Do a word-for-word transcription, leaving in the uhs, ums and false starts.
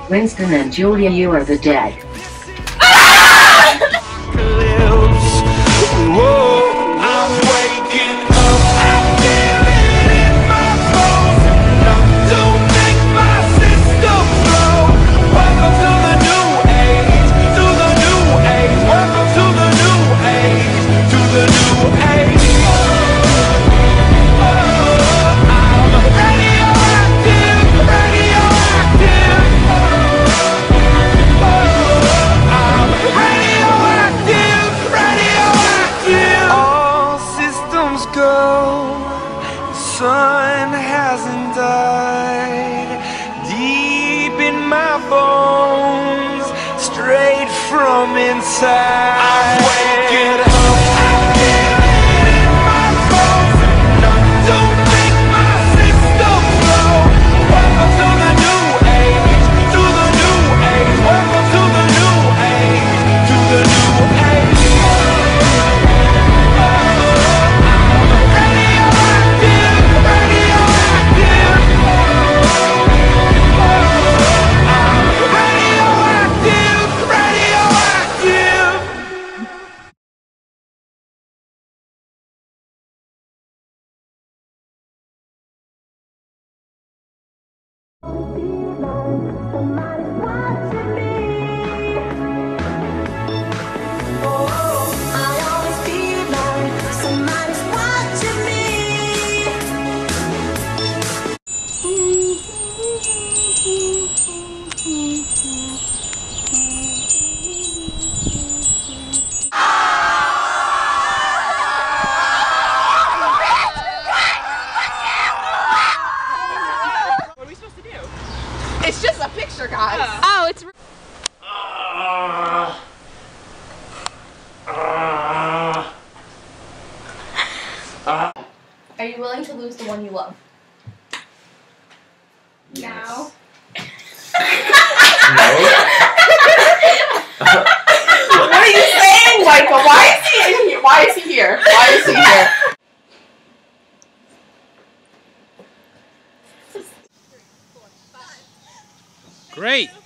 Winston and Julia, you are the dead. Sun hasn't died deep in my bones, straight from inside. I'm waking up. It's just a picture, guys. Oh, oh it's. Uh, uh, uh. Are you willing to lose the one you love? Yes. No. What are you saying, Michael? Why is he in here? Why is he here? Why is he here? Great.